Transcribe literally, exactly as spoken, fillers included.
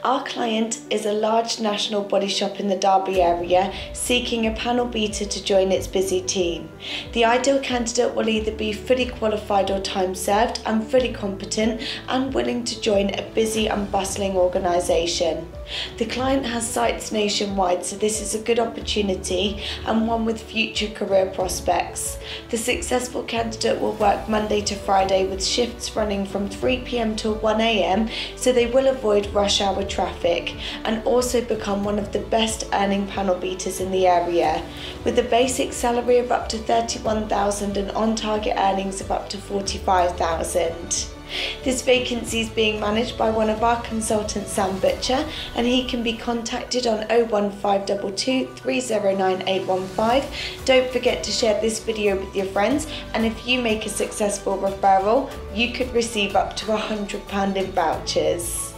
Our client is a large national body shop in the Derby area seeking a panel beater to join its busy team. The ideal candidate will either be fully qualified or time served and fully competent and willing to join a busy and bustling organisation. The client has sites nationwide, so this is a good opportunity and one with future career prospects. The successful candidate will work Monday to Friday with shifts running from three p m till one a m, so they will avoid rush hour traffic and also become one of the best earning panel beaters in the area, with a basic salary of up to thirty-one thousand and on-target earnings of up to forty-five thousand. This vacancy is being managed by one of our consultants, Sam Butcher, and he can be contacted on oh one five two two, three oh nine eight one five. Don't forget to share this video with your friends, and if you make a successful referral, you could receive up to one hundred pounds in vouchers.